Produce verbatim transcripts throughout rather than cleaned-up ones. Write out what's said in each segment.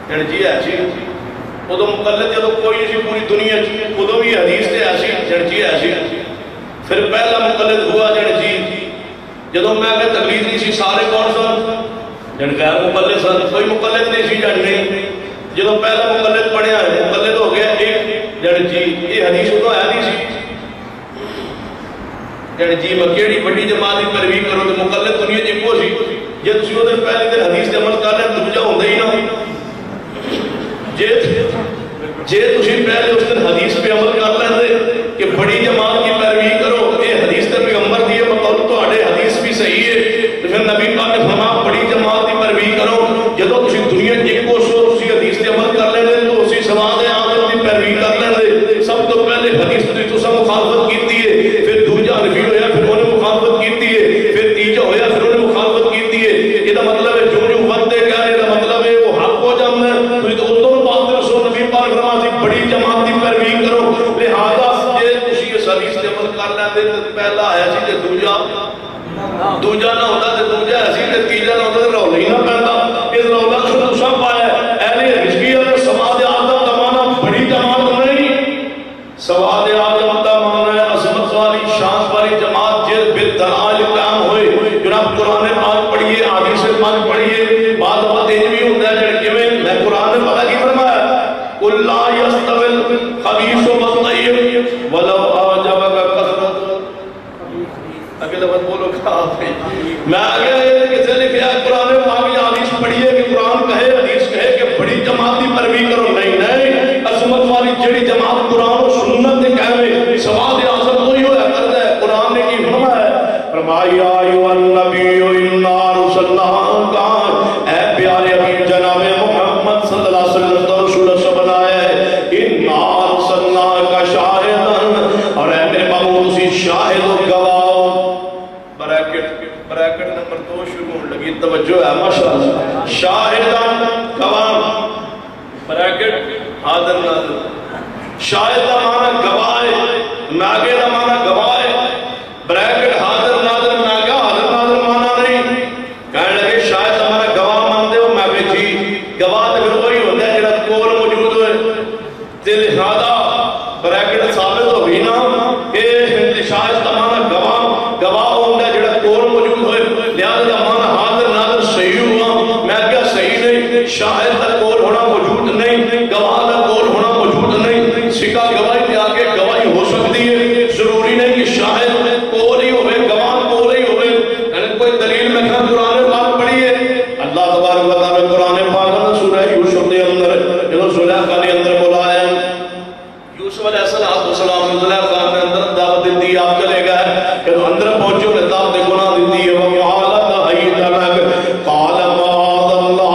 جڑ جی ایسی ادو مقلد جدو کوئی نہیں سی پوری دنیا ادو بھی حدیث تے ایسی جڑ جی ایسی. پھر پہلا مقلد ہوا جڑ جی جدو میں کہ تقلید نہیں سی سارے کون سن جڑ غیر مقلد سن کوئی مقلد نہیں سی جڑ نہیں. جدو پہلا مقلد پڑھیا ہے مقلد ہو گیا ایک جڑ جی یہ حدیث ادو ہے نہیں سی جڑ جی میں کیڑی بڑی جماعت کی پیروی کرو تو مقلد دنیا چ ایکو سی جے تسی او دن پہلے دن حدیث تے عمل کر لیں دوجا ہوندا ہی نہ. جے جے تسی پہلے اس دن حدیث پہ عمل کر لیندے کہ بڑی جماعت کی پیروی کرو اے حدیث تے پیغمبر دی بقول تواڈے حدیث بھی صحیح ہے تو پھر نبی پاک نے فرمایا بڑی جماعت کی پیروی کرو. جدوں تسی دنیا چ ایکو سو تسی حدیث تے عمل کر لیندے تو اسی سواد اعظم دی پیروی کر لیندے. سب تو پہلے حدیث تے تساں مخالفت کیتی ہے پھر دوجا نفی ہویا پھر انہوں نے مخالفت کیتی ہے پھر تیجا ہویا پھر انہوں نے مخالفت کیتی ہے. یہ مطلب ہے جو جو وقت دے گا یہ مطلب ہے وہ حق ہو جانا ہے. تو ادھر بات رسول نبی پاک فرمایا بڑی جماعت کی پیروی کرو. لہذا جے تسی اس حدیث تے عمل کر لیندے تے پہلا ہے سی تے دوجا دوجا نہ ہوتا تے دوجا ہے سی تے تیجا نہ ہوتا تے رولا ہی نہ پیندا. اس رولا تو تساں پایا اہل حدیث کی اور سواد اعظم دا معنی بڑی جماعت نہیں. سواد اعظم دا معنی ہے عظمت والی شان والی جماعت جس بالدلائل قائم ہوئے. جناب قرآن پاک پڑھیے حدیث پاک پڑھیے بعض بات یہ بھی ہوتا ہے جڑ کیویں میں قرآن نے پتہ کی فرمایا قل لا يستوي الخبيث والطيب ولو اعجبك كثرة. اگے لفظ بولو کہا میں اگے کسے لکھیا قرآن پاک یا حدیث پڑھیے کہ قرآن کہے حدیث کہے کہ بڑی جماعت کی پیروی کرو. نہیں نہیں عظمت والی جڑی جماعت قرآن و سنت دے کہے سواد اعظم وہی ہوا کرتا ہے. قرآن نے کی فرمایا فرمایا ایھا النبی انا ارسلناک اے پیارے حبیب جناب محمد صلی اللہ علیہ وسلم تو رسول سے بنایا ہے. انا ارسلناک شاہدا اور اے میرے محبوب اسی شاہد و گواہ. بریکٹ بریکٹ نمبر دو شروع ہونے لگی توجہ ہے ماشاءاللہ. شاہدا گواہ بریکٹ حاضر ناظر. شاہد کا معنی گواہ ہے ناگے کا معنی گواہ ہے. بریکٹ حاضر ناظر ناگا حاضر ناظر معنی نہیں. کہنے لگے شاہد ہمارا گواہ مانتے ہو. میں کہ جی گواہ تو پھر وہی ہوتا ہے جڑا کول موجود ہوئے. تے لہذا بریکٹ ثابت ہو گئی نا کہ شاہد کا معنی گواہ گواہ ہوتا ہے جڑا کول موجود ہوئے. لہذا معنی حاضر ناظر صحیح ہوا. میں کیا صحیح نہیں. شاہد کا کول ہونا موجود نہیں گواہ کا کول ہونا موجود نہیں. سکا گواہی پہ آگے گواہی ہو سکتی ہے ضروری نہیں کہ شاہد کول ہی ہوئے گواہ کول ہی ہوئے. یعنی کوئی دلیل میں کہاں قرآن پاک پڑھیے اللہ تبارک و تعالی قرآن پاک نے سورہ یوسف کے اندر جو زلیخا کے اندر بلایا یوسف علیہ السلام نے زلیخا کے اندر دعوت دی. آپ چلے گئے کہ اندر پہنچو کہ دعوت گناہ دی ہے. وقال حیت لک قال معاذ اللہ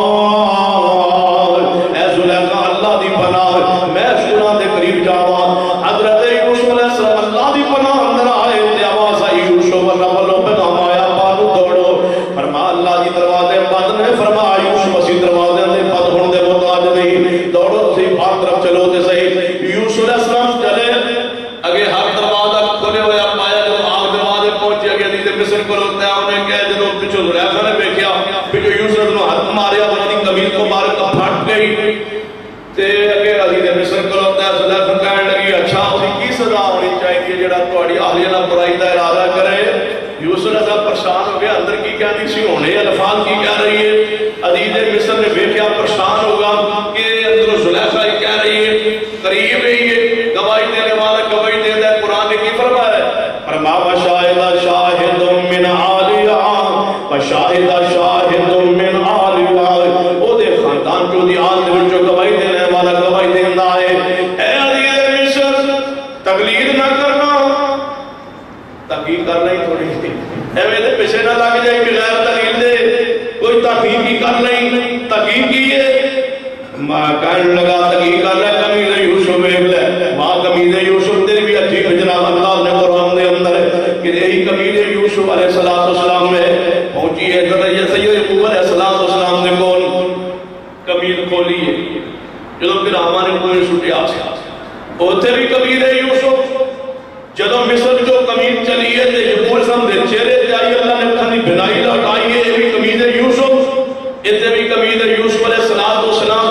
اے زلیخا اللہ دی پناہ میں سنا دے قریب جاواں. حضرت یوسف علیہ السلام اللہ دی پناہ اندر آئے تے آواز آئی یوسف ربلو پہ آیا بانو دوڑو. فرما اللہ دی دروازے بند نے. فرما یوسف اسی دروازے دے بند ہون دے محتاج نہیں. دوڑو سی باہر طرف چلو تے صحیح. یوسف علیہ السلام چلے اگے ہر دروازہ کھولے ہویا پایا. جب آگ دروازے پہنچے اگے دی تے مصر کو روتے انہیں کہے جب پچھو زلیخا نے دیکھیا پچھو یوسف نے ہاتھ ماریا انہوں نے قمیض مبارک پھٹ گئی تے اگے علی دے مصر کو روتے زلیخا کہنے لگی اچھا اسی کی سزا ہونی چاہیے جڑا تہاڈی اہلیہ نال برائی دا ارادہ کرے. یوسف نے سب پریشان ہو گیا اندر کی کہندی سی ہونے الفاظ کی کہہ رہی ہے. عزیز مصر نے دیکھیا پریشان ہوگا کہ اندر زلیخا ہی کہہ رہی ہے قریب ہی ہے گواہی دینے والا گواہی دے دے. قرآن نے کی فرمایا فرما وشاہد شاہد من آلیہ وشاہد شاہد من آلیہ. او دے خاندان جو دی آل دے جو گواہی دینے والا گواہی دینا ہے. اے عزیز مصر تقلید نہ کرنا تحقیق کرنا ہی تھوڑی تھی. اے میرے پیچھے نہ لگ جائے بغیر دلیل دے کوئی تحقیق ہی کر نہیں. تحقیق کی ہے ماں کہنے لگا تحقیق کر رہا قمیض یوسف ہے ماں قمیض یوسف تیری بھی اچھی جناب اللہ نے قرآن دے اندر کہ یہی قمیض یوسف علیہ السلام میں پہنچی ہے. حضرت سید یعقوب علیہ السلام نے کون قمیض کھولی ہے جدو پھر ہمارے کوئی چھٹیا ہوتے بھی قمیض یوسف جدو مصر جو قمیض چلی ہے تے یعقوب سم دے چہرے جائی اللہ نے کھانی بنائی لوٹائی ہے. یہ بھی قمیض یوسف اتنے بھی قمیض یوسف علیہ السلام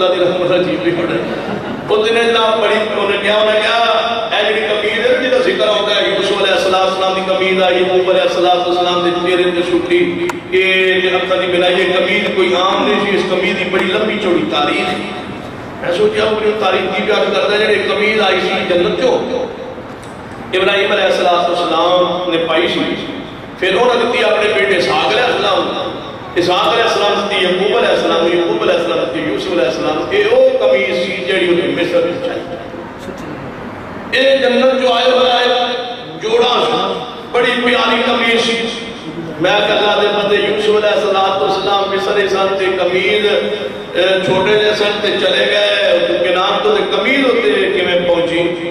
اللہ کی رحمت عجیب بھی ہونا اس دن جناب بڑی انہیں کیا انہیں کیا اے جڑی قمیض ہے جہاں ذکر ہوتا ہے یوسف علیہ السلام کی قمیض آئی یعقوب علیہ السلام کے چہرے تے چھٹی یہ اکثر کی بنائی یہ قمیض کوئی عام نہیں سی اس قمیض کی بڑی لمبی چوڑی تاریخ میں سوچا اپنی تاریخ کی بیان کرتا ہے جڑی قمیض آئی سی جنت چوں ابراہیم علیہ السلام نے پائی سی پھر انہوں نے دیتی اپنے بیٹے اسحاق علیہ السلام اسحاق علیہ السلام دیتی یعقوب علیہ السلام یعقوب علیہ السلام دیتی یوسف علیہ السلام اے او قمیض سی جڑی انہیں مصر میں چاہیے اے جنت جو آئے بنائے جوڑا سا بڑی پیاری قمیض سی میں کہا دے بندے یوسف علیہ السلام مصر سن تے قمیض چھوٹے جیسن تے چلے گئے کے نام تو تے قمیض ہوتے کہ میں پہنچی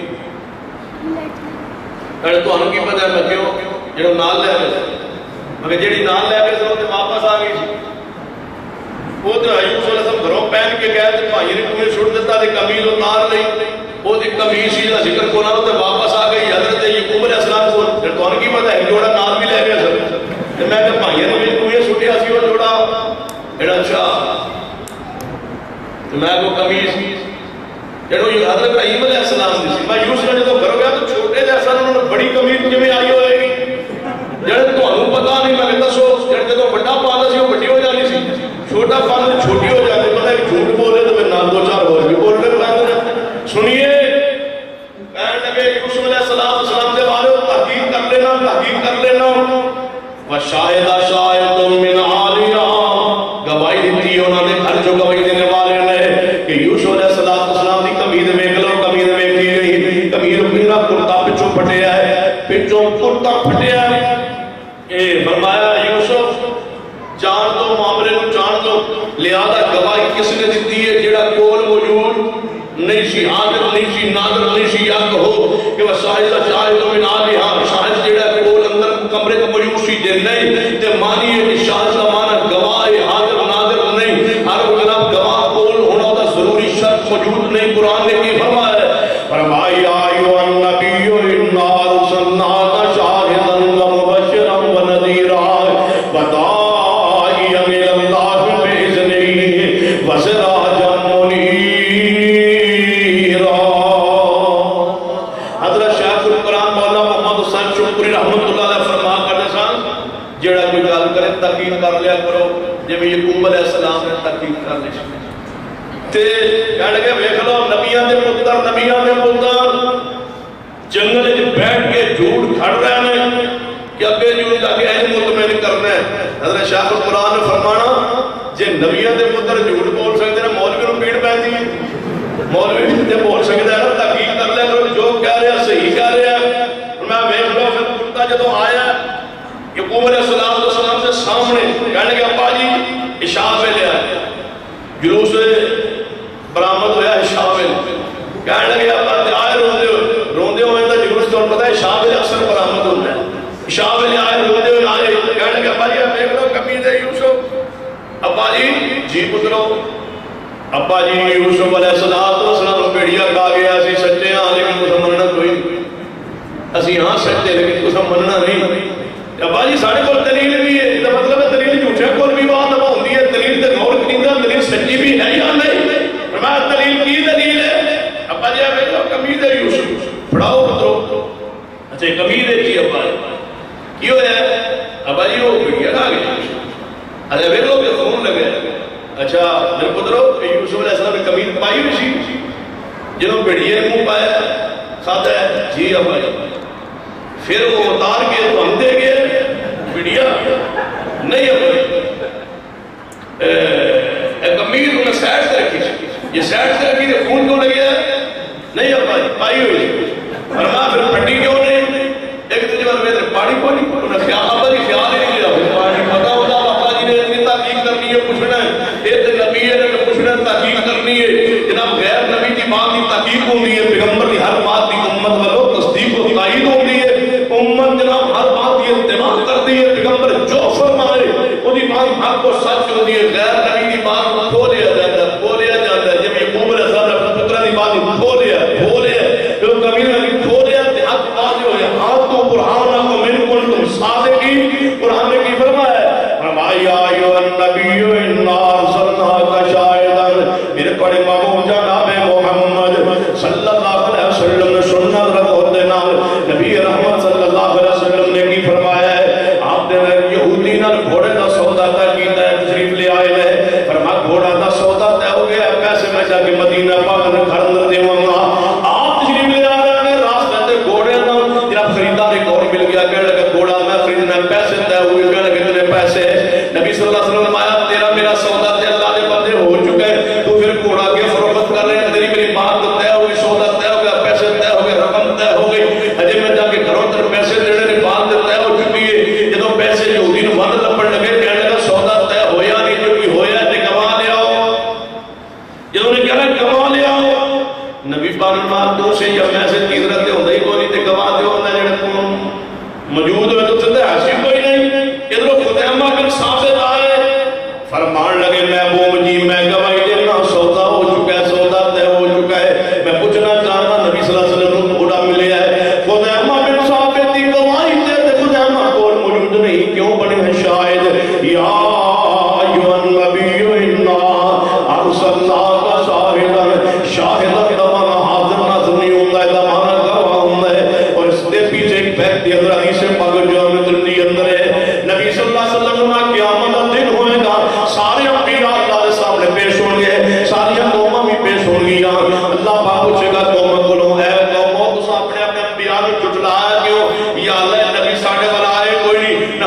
اگر تو ہم کی پتہ ہے میں کیوں جنہوں نال لے گئے مگر جیڑی نال لے گئے سنوں تے واپس آ گئی سی وہ تو یوسف علیہ السلام گھروں پہن کے گئے تے بھائی نے کوئی چھوڑ دیتا تے قمیض اتار لئی وہ تے قمیض سی دا ذکر کونا تے واپس آ گئی حضرت یعقوب علیہ السلام کو پھر تو ہم کی پتہ ہے جوڑا نال بھی لے گئے سب تے میں کہ بھائی نے بھی کوئی چھوٹیا سی وہ جوڑا ایڈا اچھا تے میں کو قمیض جڑو حضرت ابراہیم علیہ السلام دی سی میں یوسف نے تو گھروں گیا تو چھوٹے جیسا انہوں نے بڑی قمیض کیویں آئی ہوئے گی جڑے تانوں پتہ نہیں میں دسو جڑے تو بڑا پالا سی وہ بڑی ہو جانی سی چھوٹا پالا چھوٹی ہو جاتی پتہ ہے جھوٹ بولے تو پھر نال دو چار ہو بھی بول رہے ہیں سنیے کہنے لگے یوسف علیہ السلام کے بارے میں تحقیق کر لینا تحقیق کر لینا وشاہد شاہد من عالیہ گواہی دیتی انہوں نے گھر جو گواہی دینے والے نے کہ یوسف علیہ السلام کی قمیض ویکھ لو قمیض ویکھی گئی قمیض پورا کرتا پچھوں پھٹیا ہے پچھوں کرتا پھٹیا ہے اے فرمایا یوسف جان دو معاملے کو جان دو لہذا گواہی کس نے دیتی ہے جڑا کول موجود نہیں سی عادل نہیں سی نادر نہیں سی یا کہو کہ وہ شاہد شاہد من عالیہ شاہد جڑا کول اندر کمرے کو موجود سی دے نہیں تے مانی ہے کہ شاہد کا معنی گواہ حاضر نادر نہیں ہر جناب گواہ کول ہونا دا ضروری شرط موجود نہیں قرآن نے کی فرمایا ہے فرمایا ایو النبی انا ارسلناک شاہدا ومبشرا ونذیرا وداعیا الی اللہ باذنہ وسراجا منیرا حضرت شیخ القرآن مولانا محمد حسین شکری رحمت اللہ علیہ فرما کرنے سان جڑا کوئی گل کرے تحقیق کر لیا کرو جب یعقوب علیہ السلام نے تحقیق کر لی تے کہنے لگے ویکھ لو نبیاں دے پتر نبیاں دے پتر جنگل وچ بیٹھ کے جھوٹ کھڑ رہے ہیں کہ اگے جو جا کے علم مطمئن کرنا ہے حضرت شیخ القرآن نے فرمانا جے نبیاں دے پتر جھوٹ بول سکتے ہیں مولوی نوں پیڑ پیندی ہے مولوی تے بول سکدا ہے تحقیق کر لے کرو جو کہہ رہا صحیح کہہ رہا ہے میں ویکھ لو پھر کتا جدوں آیا یعقوب علیہ السلام سے سامنے کہنے کہ ابا جی عشاء پہ لے آئے جلوس برآمد ہویا عشاء پہ کہنے لگے ابا آئے روندے ہوئے روندے ہوئے تو جلوس تو پتہ ہے عشاء پہ اکثر برآمد ہوتا ہے عشاء پہ لے آئے روندے ہوئے آئے کہنے لگے ابا جی دیکھ لو قمیض ہے یوسف ابا جی جی پترو ابا جی یوسف علیہ السلام پیڑیا کھا گیا اسی سچے ہاں لیکن تسا مننا کوئی اسی ہاں سچے لیکن تسا مننا نہیں ابا جی ساڑھے کو دلیل بھی ہے یہ مطلب ہے دلیل جھوٹے کول بھی بات اب ہوتی ہے دلیل تے غور کریندا دلیل سچی بھی ہے یا نہیں فرمایا دلیل کی دلیل ہے ابا جی ویکھ لو قمیض ہے یوسف پڑھاؤ پترو اچھا قمیض ہے جی ابا کی ہویا ابا جی وہ بڑیا کھا گیا اچھا ویکھ لو کہ خون لگے اچھا میرے پترو یوسف علیہ السلام نے قمیض پائی ہوئی سی جنہوں بڑیا نے منہ پایا کھاتا ہے جی ابا جی پھر وہ اتار کے تو ہم دے گئے بڑیا نہیں ابا قمیض انہیں سیٹ سے رکھی یہ سیٹ سے رکھی تو خون کیوں لگیا نہیں ابا پائی ہوئی فرما پھر پھٹی کیوں نہیں ایک دن جب میں پانی پانی انہیں خیال ابا جی خیال ہی نہیں لیا پانی پتا ہوتا ابا جی نے اتنی تحقیق کرنی ہے پوچھنا ہے ایک نبی ہے نے پوچھنا تحقیق کرنی ہے جناب غیر نبی کی بات کی تحقیق ہوتی ہے پیغمبر کی ہر بات کی امت والوں تصدیق و تائید ہوتی ہے امت جناب ہر بات کی اتباع کرتی ہے پیغمبر جو فرمائے وہی بات حق و سچ ہوتی ہے غیر نبی کی بات کو کھو لیا جاتا ہے کھو لیا جاتا ہے جب یعقوب علیہ السلام نے اپنے پتر کی بات کھو لیا کھو لیا پھر کبھی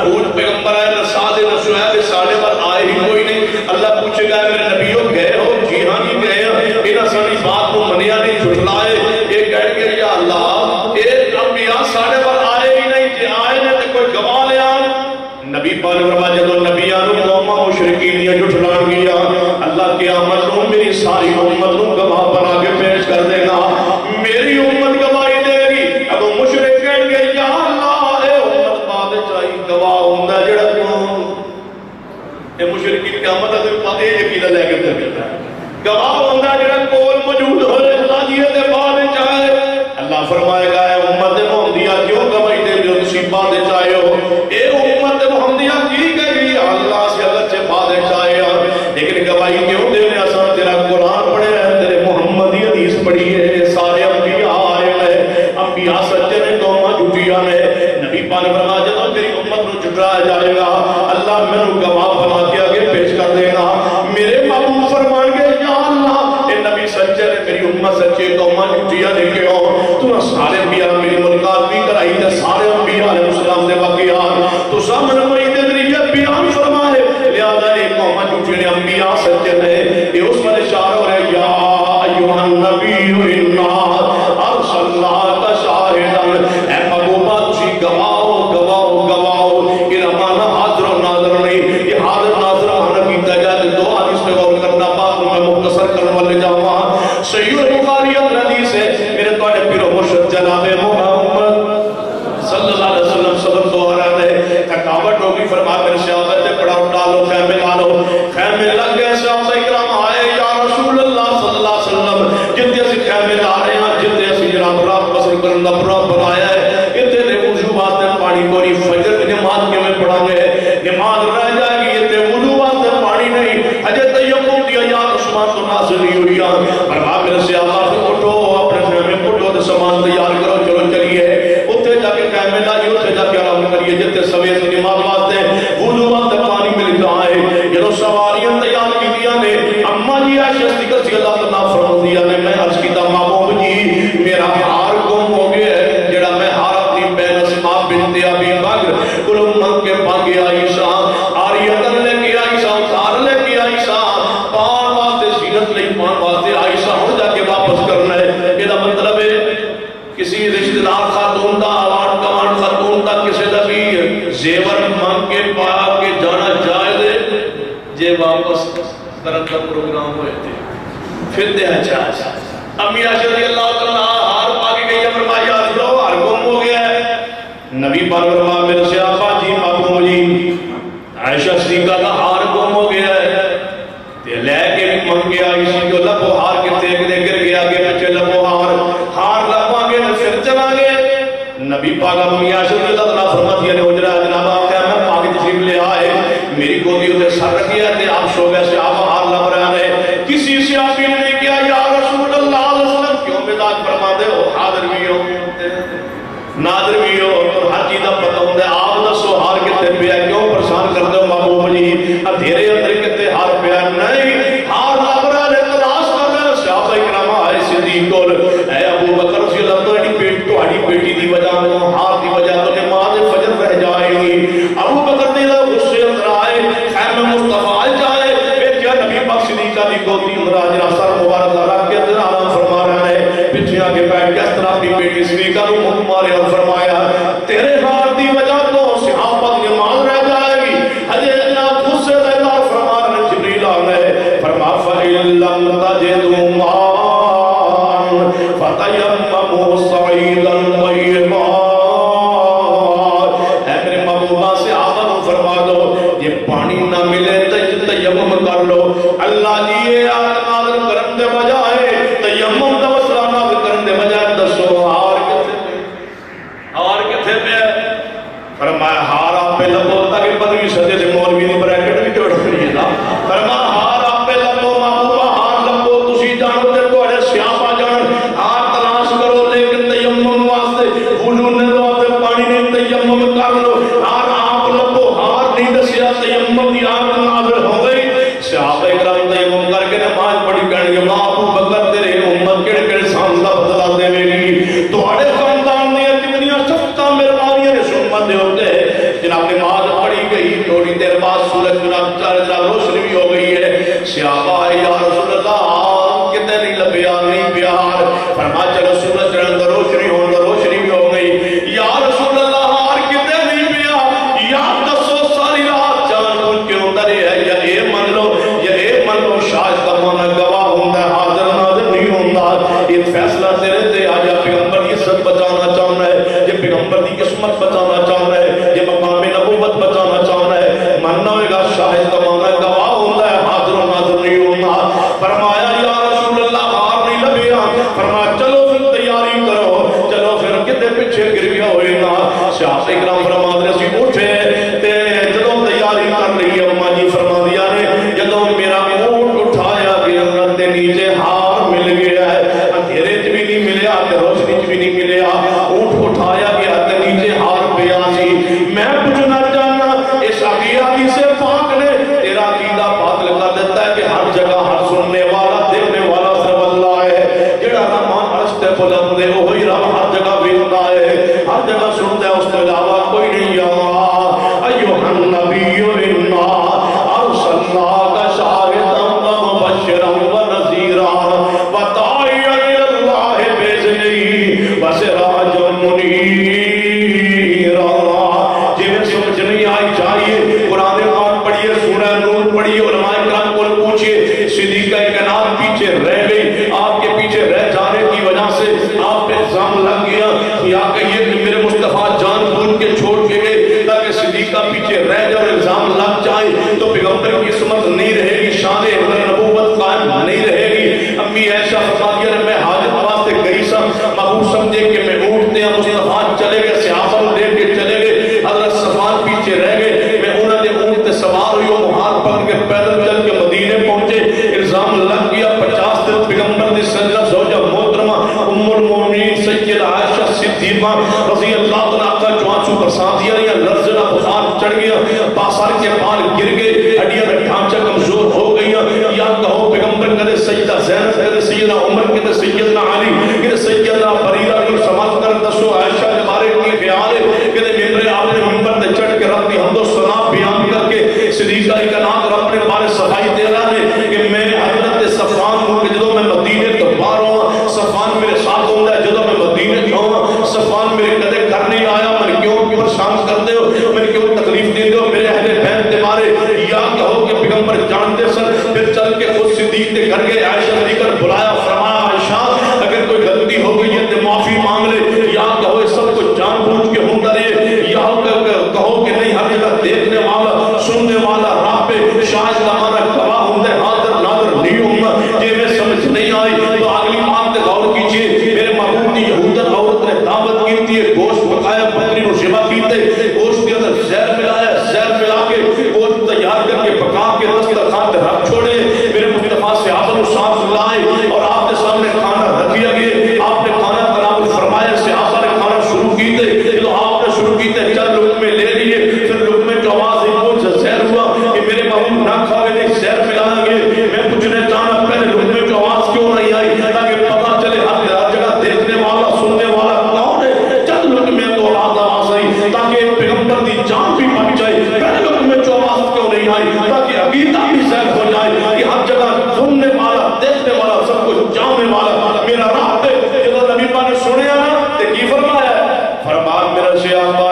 حود پیغمبر آئے، نہ صالح نہ شعیب، سالے پر آئے ہی کوئی نہیں۔ اللہ پوچھے گا میرے نبیوں گئے ہو؟ جی ہاں جی گئے ہیں۔ انہاں ساری بات کو منیا نہیں، جھٹلائے۔ یہ کہہ کے یا اللہ اے انبیاء سالے پر آئے ہی نہیں، جی آئے نے تو کوئی گواہ لے آن۔ نبی پاک نے فرمایا جدوں نبیاں نوں قوماں مشرکین دی جھٹلان گیا، اللہ قیامت نوں میری ساری امت نوں گواہ بنا کے پیش کر دینا۔ میری امت گواہی دے گی۔ اب مشرک کہن گے یا اللہ اے امت بعد چاہی گواہ ہوندا جڑا کون اے مشرکین قیامت دے پتے یقین لے کے چلدا ہے، گواہ ہوندا جڑا کول موجود ہوئے اللہ جی دے بعد چاہے۔ اللہ فرمائے گا اے امت محمدیہ کیوں گواہی دے جو تسی بعد چاہے ہو؟ اے امت محمدیہ کی گئی اللہ سے اگرچہ بعد چاہے لیکن گواہی کیوں دے نے اساں تیرا قرآن پڑھے ہیں، تیرے محمدی حدیث پڑھی ہے، سارے انبیاء آئے ہیں، انبیاء سچے نے قوماں جھوٹیاں نے۔ نبی پاک نے فرمایا جب تیری امت نو جھٹلایا جائے گا اللہ مینوں گواہ بنا کے آگے پیش کر دے گا۔ میرے محبوب فرمان گے یا اللہ اے نبی سچے نے، میری امت سچے، قوماں جھوٹیاں نے کیوں؟ تو سارے انبیاء میری ملاقات بھی کرائی تے سارے انبیاء علیہ السلام دے واقعات تو سامنے وہی دے ذریعے بیان فرمائے، لہذا ایک قوم جھوٹے نے، انبیاء سچے نے۔ یہ اس پر اشارہ ہو رہا ہے یا ایھا النبی انا ارسلناک شاہدا، اے محبوبہ تسی گواہو گواہو گواہو۔ یہ مانا حاضر و ناظر نہیں، یہ حاضر ناظر مانا کیتا گیا ہے۔ دو حدیث میں غور کرنا پاک میں مختصر کرنے والے جاواں۔ صحیح البخاری اور حدیث ہے میرے تواڈے پیر و مرشد جناب محمد صلی اللہ علیہ وسلم صدر تو آ رہا ہے، تھکاوٹ ہوگی، فرما میرے صحابہ سے پڑا ڈالو خیمے ڈالو، خیمے لگ گئے۔ صحابہ اکرام آئے یا رسول اللہ صلی اللہ علیہ وسلم جتنے اسی خیمے لا رہے ہیں، جتنے اسی جناب رات بسر کرنا پورا بنایا ہے، اتنے نے وضو واسطے پانی کوئی فجر کی نماز کے میں پڑھا گے، نماز رہ جائے گی، اتنے وضو واسطے پانی نہیں، حجت تیمم دیا یا عثمان تو نازل نہیں ہوئی۔ فرما میرے صحابہ سے اٹھو اپنے خیمے اٹھو تو سامان تیار کرو، چلو چلیے اتنے جا کے خیمے لائی، اتنے جا کے آرام کریے، جتنے سویت نماز واسطے وضو واسطے پانی ملتا ہے۔ جدو سواریاں تیار کیتیاں نے، اما جی عائشہ صدیقہ رضی اللہ تعالیٰ فرماندیاں نے، میں عرض کیتا محبوب جی میرا ہار گم ہو گیا ہے، جڑا میں ہار اپنی بہن اسماء بنت ابی بکر کلو منگ کے پاگے آئی سا، آریتن لے کے آئی سا، اتار لے کے آئی سا، پان واسطے زینت لئی پان واسطے آئی سا، ہوں جا کے واپس کرنا ہے۔ یہ مطلب ہے کسی رشتہ دار خاتون دا آوان کمان خاتون دا کسی دا بھی زیور مانگ کے پا کے جانا جائز ہے، جے واپس کرن کا پروگرام ہوئے تھے پھر دے اچھاج۔ امی عائشہ رضی اللہ تعالیٰ ہار پا کے گئی، فرمایا لو ہار گم ہو گیا ہے۔ نبی پاک فرمایا میرے صحابہ جی محبوب جی عائشہ صدیقہ کا ہار گم ہو گیا ہے، تے لے کے منگ کے آئی سی جو لبو ہار کے تے کے گر گیا آگے پیچھے لبو ہار ہار لبا کے پھر چلا گئے۔ نبی پاک امی عائشہ رضی اللہ تعالیٰ فرماتی ہے حجرہ جناب آقا میں پاک تشریف لے آئے، میری گودی تے سر رکھیا تے آپ سو گئے، صحابہ ہار لب رہے ہیں، کسی صحابی نے کیا یا رسول اللہ علیہ وسلم کیوں مزاج فرما دے ہو، حاضر بھی ہو ناظر بھی ہو، ہر چیز کا پتہ ہوتا ہے، آپ دسو ہار کتے پیا کیوں پریشان کرتے ہو محبوب جی، اندھیرے اندر کتے ہار پیا نہیں، ہار لب رہے تلاش کر رہے۔ صحابہ کرام آئے صدیق کول، اے ابو بکر رضی اللہ تعالیٰ کی بیٹی تہاڈی بیٹی دی وجہ تو ہار دی وجہ تو نماز فجر رہ جائے گی۔ ابو بکر دی غصے اندر آئے، خیمہ مصطفیٰ جائے، بیٹیا نبی پاک صدیقہ دی گودی اندر آجرا سر مبارک رکھ کے اندر آرام فرما رہے ہیں، پیچھے آگے بیٹھ کے اس طرح اپنی بیٹی صدیقہ کو منہ مارے اور فرمایا تیرے ہار دی وجہ تو صحابہ کی نماز رہ جائے گی۔ حضرت جناب غصے سے اظہار فرما رہے جبریل آ گئے، فرما فَإِن لَّمْ تَجِدُوا مَاءً فَتَيَمَّمُوا صَعِيدًا طَيِّبًا۔ اے میرے محبوبہ سے آقا کو فرما دو یہ پانی نہ ملے تو تیمم کر لو۔ اللہ جی یہ آیت نازل کرن دے بجائے تیمم دا وسیلہ نازل کرن دے بجائے دسو ہار کتے پہ ہار کتے پہ فرمایا ہار آپ پہ لبو تاکہ پدوی صدی سے مولوی نے بریکٹ بھی جوڑ کریے نا، فرمایا ہار آپ پہ لبو محبوبہ ہار لبو تسی جانو تے کوڑے سیاپا جان ہار تلاش کرو، لیکن تیمم واسطے وضو نے واسطے پانی نہیں، تیمم کر لو، ہار آپ لبو ہار نہیں دسیا تیمم دی آیت نازل ہو گئی۔ صحابہ کرام تیمم کر کے نماز پڑھی کہنے کے ابو بکر تیرے امت کڑ کڑ سان دا بدلا دے گی، تواڈے خاندان نے کتنی شفقت مہربانیاں نے امت دے ہوتے جناب نماز صحابہ آئے یا رسول اللہ کتے نہیں لبیا نہیں پیار فرما چلو سورج رنگ روشنی ہو روشنی بھی ہو گئی یا رسول اللہ ہار کتے نہیں پیا یا دسو ساری رات جان بوجھ کے اندر ہے یا اے من لو یا اے من لو شاید کا مانا گواہ ہوتا ہے حاضر ناظر نہیں ہوتا یہ فیصلہ تیرے تے آ جا پیغمبر کی عزت بچانا چاہنا ہے یہ پیغمبر کی قسمت بچانا چاہنا ہے یہ مقام نبوت بچانا چاہنا ہے ماننا ہوئے گا شاہد کا مانا گواہ ہوتا ہے حاضر و ناظر نہیں ہوتا فرمایا یا رسول اللہ ہار نہیں لبیا فرمایا چلو پھر تیاری کرو چلو پھر کتے پیچھے گر گیا ہوئے نا صحابہ اکرام فرما دے سی اٹھے تے جدوں تیاری کر رہی ہے اماں جی فرما دیا نے جدوں میرا اونٹ اٹھایا گیا تے نیچے ہار مل گیا ہے اندھیرے چ بھی نہیں ملیا تے روشنی چ بھی نہیں ملیا اونٹ اٹھایا گیا تے نیچے ہار پیا سی میں پوچھنا چاہنا اس عقیدہ سے پاک نے تیرا عقیدہ باطل کر دیتا ہے کہ ہر جگہ ہر سننے والا دیکھنے والا صرف اللہ ہے جڑا رحمان عرش تے بلند ہے وہی رب ہر جگہ ویکھدا ہے ہر جگہ سنتا ہے اس کے علاوہ کوئی نہیں ہے ایھا النبی انا ارسلناک شاہدا ومبشرا ونذیرا وداعیا الی اللہ باذنہ وسراجا منیرا جنہیں سمجھ نہیں آئی چاہیے قرآن پاک پڑھیے سورہ نور پڑھیے علماء کرام کو پوچھئے صدیقہ کائنات پیچھے رہ گئی آپ کے پیچھے رہ جانے کی وجہ سے آپ پہ الزام لگ گیا یا کہیے کہ میرے مصطفیٰ جان بوجھ کے چھوڑ کے گئے تاکہ صدیقہ پیچھے رہ جائے اور الزام لگ جائے تو پیغمبر کی عصمت نہیں رہے گی شان نبوت قائم نہیں رہے گی امی عائشہ فرماتی ہے میں حاجت واسطے گئی سا محبوب سمجھے کہ میں اٹھتے ہیں مصطفیٰ چلے گئے صحابہ کو دیکھ کے چلے گئے حضرت صفوان پیچھے رہ گئے میں انہوں نے اونٹ سوار ہوئی وہ ہاتھ پکڑ کے پیدل چل کے مدینے پہنچے الزام لگ گیا پچاس دن پیغمبر دی سیدہ زوجہ محترمہ ام المومنین سیدہ عائشہ صدیقہ رضی اللہ عنہا کا جو آنسو برسات دیا رہی لرزنا بخار چڑھ گیا باثار کے بال گر گئے ہڈیاں کا ڈھانچہ کمزور ہو گئی یا کہو پیغمبر کہتے سیدہ زینب کہتے سیدہ عمر کہتے سیدنا علی کہتے سیدنا بریرہ کی سماعت کر دسو عائشہ کے بارے کی خیال ہے کہتے میرے آپ نے منبر تے چڑھ کے رب کی حمد و ثنا بیان کر کے صدیقہ کائنات اور اپنے بارے صفائی دے رہا ہے کہ میں حضرت صفوان ہوں کہ جدوں میں مدینے تو باہر ہوں صفوان میرے ساتھ ہوں گا جدوں میں مدینے جاؤں صفوان میرے کدے گھر نہیں آیا میں کیوں کیوں شان کرتے ہو میں کیوں تکلیف دیتے ہو میرے اہل بہن کے بارے یا کہو کہ پیغمبر جانتے سر پھر چل کے خود صدیق کے گھر گئے عائشہ نے کر بلایا فرمایا عائشہ اگر کوئی غلطی ہو گئی ہے تو معافی مانگ لے یا کہو یہ سب کچھ جان بوجھ کے ہوتا رہے یا کہو کہ نہیں ہر جگہ دیکھنے والا سننے والا راہ پہ شاہد کا مانا گواہ ہوتا ہے حاضر ناظر نہیں ہوگا یہ میں سمجھ نہیں آئی تو اگلی بات غور کیجیے میرے محبوب کی یہودت عورت نے دعوت کی تھی گوشت پکایا بکری کو شبا کیتے گوشت کے اندر زہر ملایا زہر ملا کے گوشت تیار کر کے پکا کے دسترخوان پہ رکھ چھوڑے میرے مصطفیٰ سے آپ کو ساتھ لائے اور آپ کے سامنے کھانا رکھ دیا گیا آپ نے کھانا بنا فرمایا سے آپ نے کھانا شروع کیتے تو آپ نے شروع کیتے چند لقمے لے لیے پھر لقمے جو آواز ایک زہر ہوا کہ میرے محبوب نہ کھاوے نہیں زہر ملائیں گے میں پوچھنے چاہنا پہلے لقمے جو آواز کیوں نہیں آئی تاکہ پتہ چلے ہر جگہ دیکھنے والا سننے والا کون ہے چند لقمے تو آواز آئی تاکہ پیغمبر دی جان بھی بچ جائے پہلے لقمے جو آواز کیوں نہیں آئی تاکہ عقیدہ بھی زہر ہو جائے کہ ہر جگہ سننے والا دیکھنے والا سب کچھ جاننے والا میرا راہ پہ جب نبی پاک نے سنیا نا تے کی فرمایا فرمان میرا شیعہ